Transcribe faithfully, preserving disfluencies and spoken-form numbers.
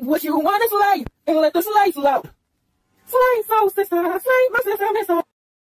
What you want is light, and let the lights out. Slay, so sister, slay.